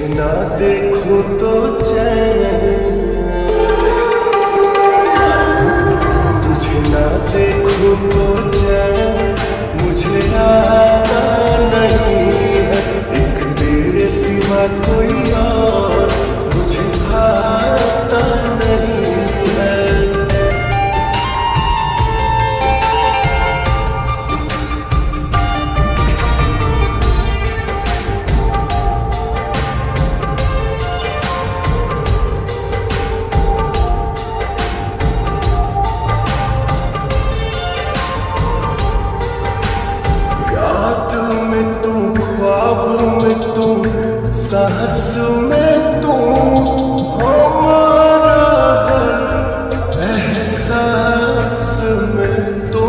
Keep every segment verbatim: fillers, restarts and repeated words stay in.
तुझे ना देखूं तो चैन, तुझे ना देखूं तो चैन मुझे आता नहीं है। एक तेरे सिवा कोई और मुझे भाता नहीं है। साहस में तू हमारा हर एहसास में तू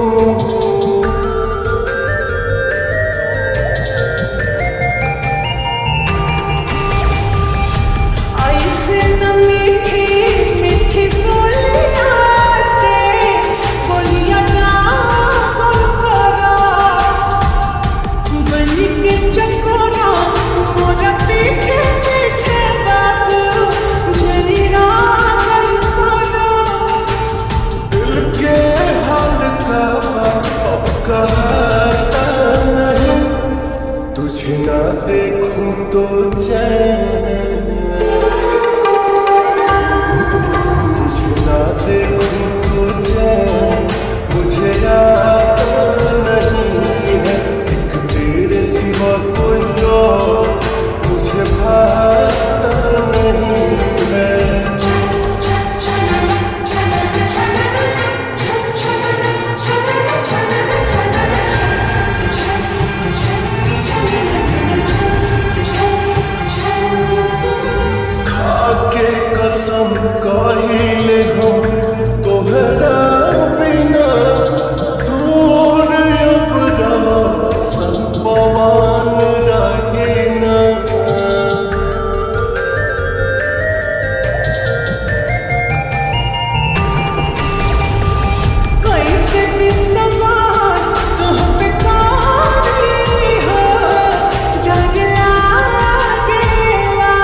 ऐसे न मीठी मीठी बोलियां से बोलियां ना बोल करा बन के चकोरा मोरा पीछे पीछे बाबू जनिया गई करो। दिल के हाल का अब कहता नहीं, तुझे ना देखूं तो चैन, तुझे ना देखूं तो चैन मुझे आता नहीं है। एक तेरे सिवा कोई और मुझे भाता नहीं है। खाके कसम कहिले हम तोहरा बिना दूर अब रासन पवन रहे ना। कैसे भी समाज तुम पे कारी हो डर लागेला।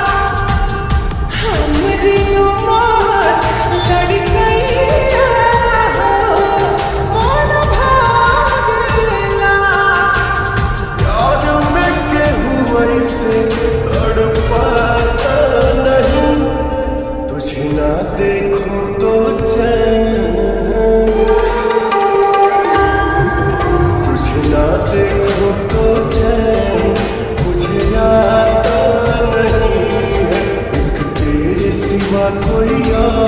हमरी उमर लड़ गई हो मन भागेला। याद में केहू ऐसे तड़पाता नहीं, तुझे ना देखूं तो चैन, तुझे ना देखूं तो चैन मुझे आता नहीं है। एक तेरे सिवा कोई और